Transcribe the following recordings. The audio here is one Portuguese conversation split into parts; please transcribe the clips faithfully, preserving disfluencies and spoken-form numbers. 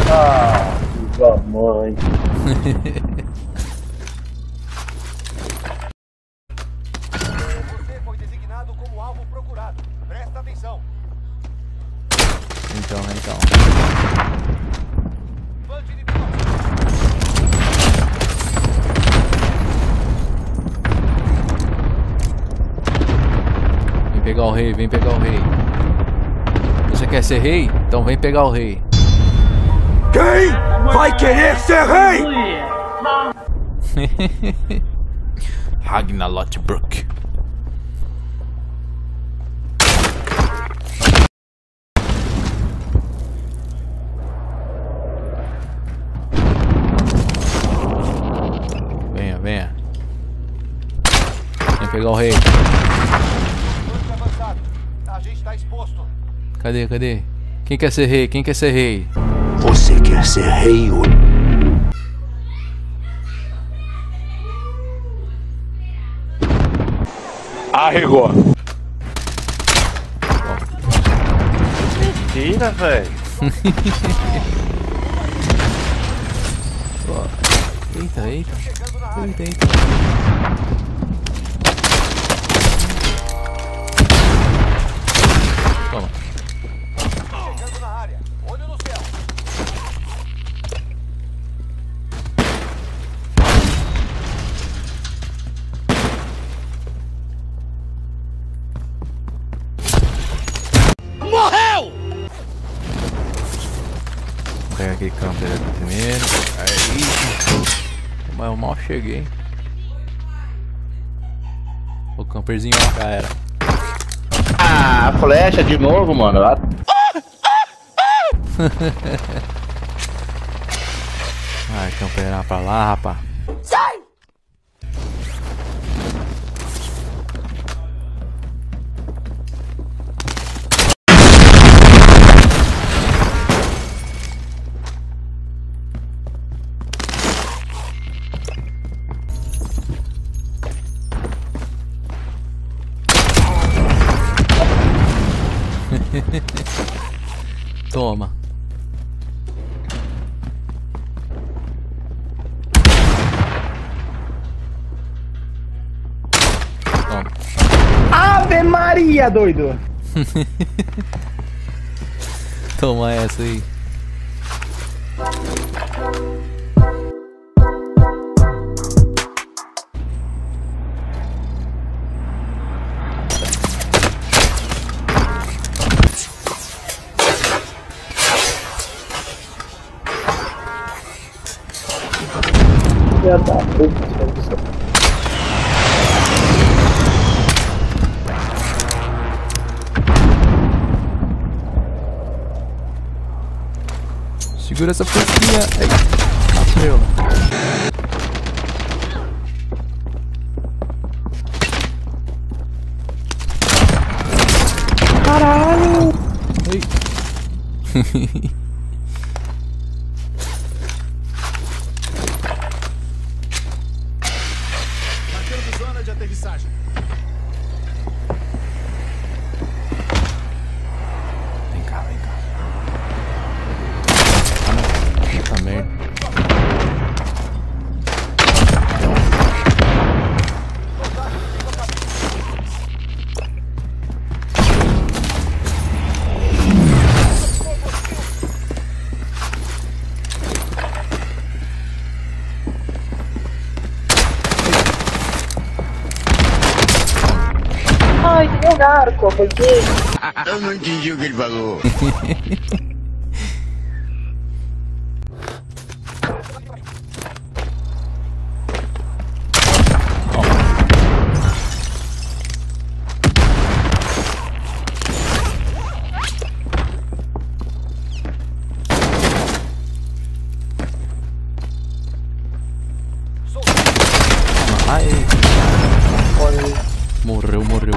Ah, sua mãe. Você foi designado como alvo procurado. Presta atenção. Então, então. Bande inimigo. Vem pegar o rei, vem pegar o rei. Você quer ser rei? Então vem pegar o rei. Quem vai querer ser rei? Ragnar Lothbrok. Venha, venha. Vem pegar o rei. A gente tá exposto. Cadê, cadê? Quem quer ser rei? Quem quer ser rei? Você quer ser rei ou... Arregou. Mentira, velho. Eita, eita. Eita, eita. Toma. Chegando na área. Olho no céu. Morreu! Vou pegar aquele camper aqui primeiro. Aí. Mas eu mal cheguei. O camperzinho já era. Ah, flecha de novo, mano. Vai camperar pra lá, rapaz. Sai! Toma. Toma. Ave Maria, doido! Toma essa aí. Já tá, puta. Segura essa porquinha. Ai, meu. Caralho! Ai. Marcando zona de aterrissagem. Vem cá, vem cá. Puta merda. Ai, tem um arco, porque... Eu não entendi o que ele falou. Ai. Morreu, morreu.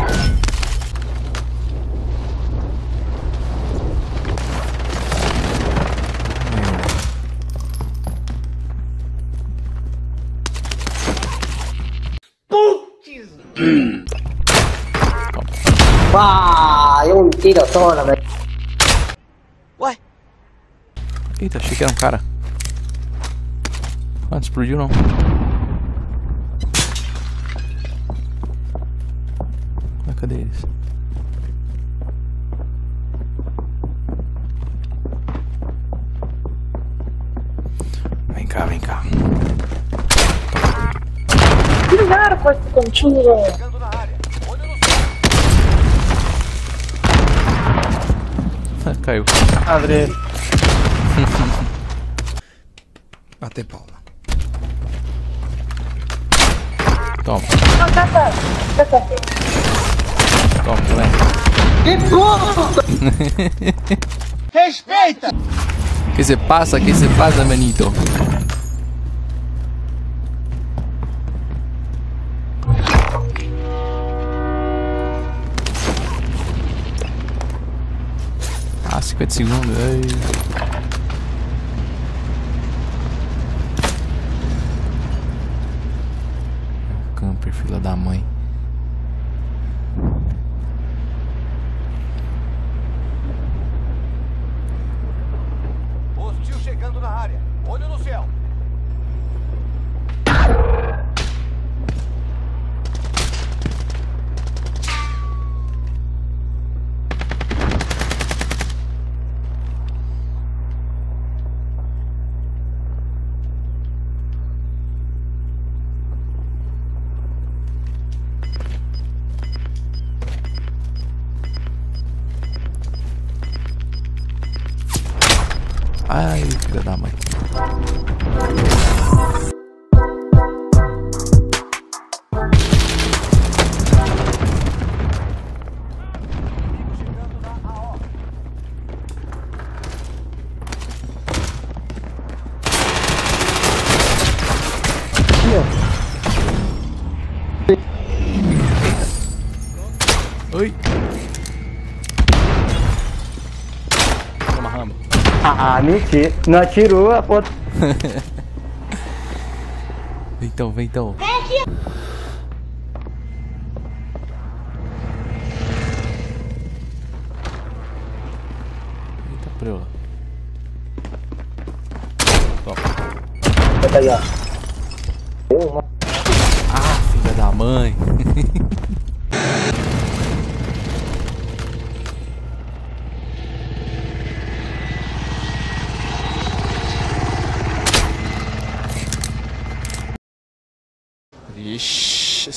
Ah, eu tiro a zona, velho. Ué? Eita, achei que era um cara. Ah, não explodiu não. Ah, cadê eles? Vem cá, vem cá. Ligaram com esse cantinho, velho. Chegando na área. Olho no céu. Caiu. Abre. Bater palma. Toma, Não, tá certo. Tá certo. toma, moleque. Respeita! Que se passa, que se passa, manito? Ah, cinquenta segundos. Ai. Camper, filha da mãe. Hostil chegando na área. Olho no céu. Ai, filha da mãe. Chegando na A O. Oi. Toma, Rambo. Ah, mentira. Não atirou a foto. Vem então, vem então. Eita, preula. Toma. Tá aí, ó. Ah, filha da mãe. Ixi.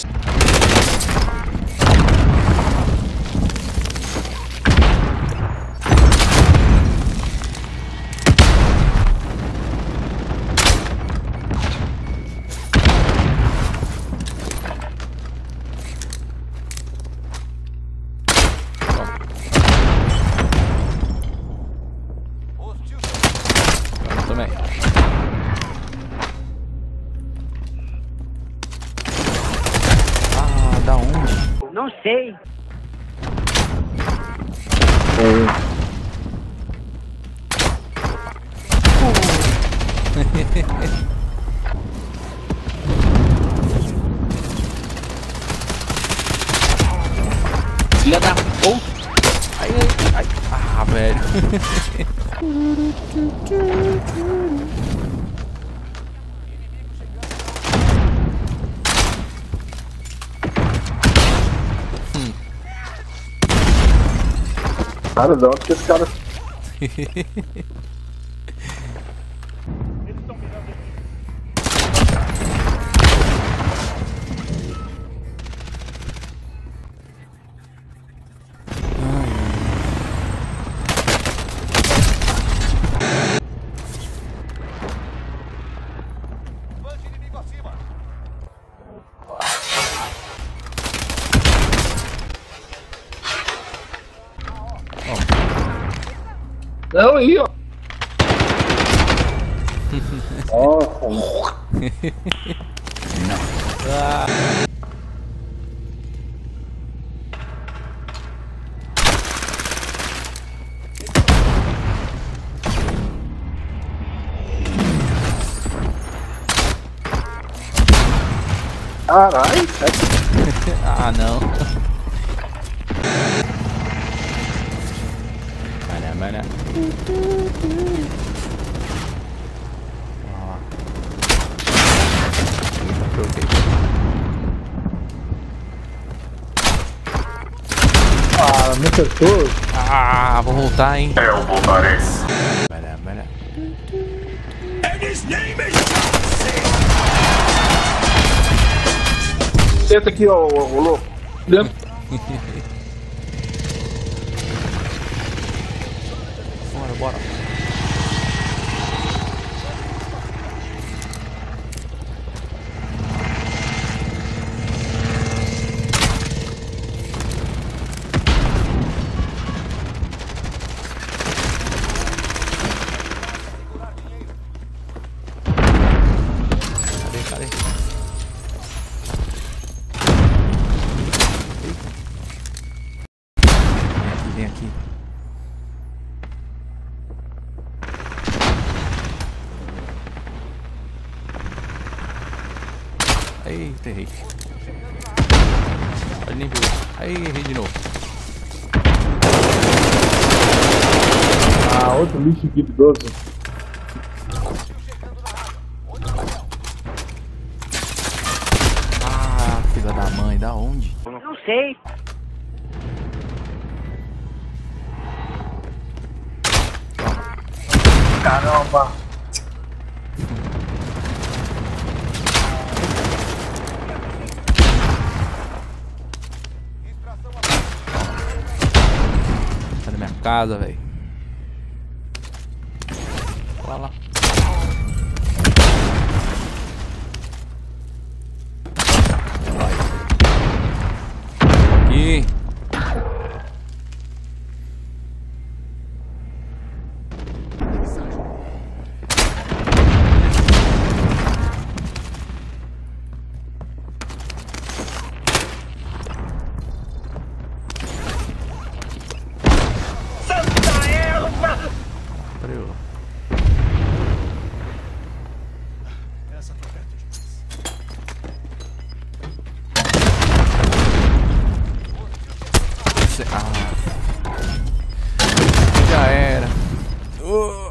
Hostil Toma também. Ah, da onde? Não sei. Filha da puta. Ai, ai, ai. Ah, velho. Cara, não, porque os caras. Bande inimigo acima. Não, aí, ó. Nossa. Caralho, Ah, não. Mana, mana. acertou. Ah, vou voltar, hein? Eu voltarei. Pera, pera. Senta aqui, ô, ô, ô louco. Dentro. Bora, bora. Cadê, cadê? Vem aqui. Eita, errei. Ele nem viu. Aí, errei de novo. Ah, outro lixo idoso. Ah, filha da mãe, da onde? Não sei. Caramba. Tá na minha casa, velho. Lá, lá. Aqui. Peraí. Ah. Já era. Uh.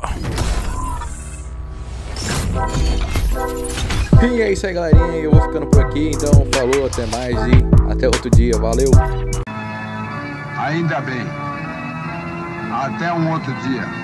E é isso aí, galerinha. Eu vou ficando por aqui. Então, falou, até mais e até outro dia. Valeu. Ainda bem. Até um outro dia.